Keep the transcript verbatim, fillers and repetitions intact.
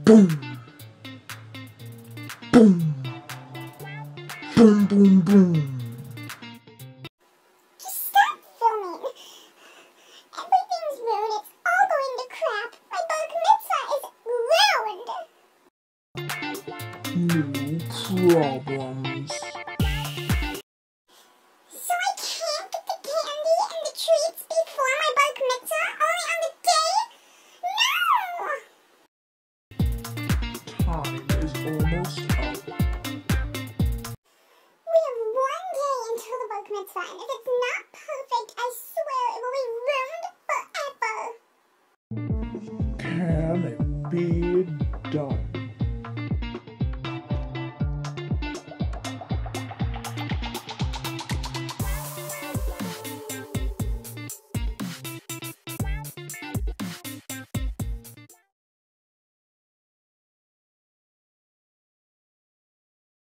Boom. Boom. Boom, boom, boom. Just stop filming. Everything's ruined. It's all going to crap. My bar mitzvah is ruined. No problems. So I can't get the candy and the treats before my bar mitzvah? Only on the day? No! Time is almost up. We have one day until the bar mitzvah, and if it's not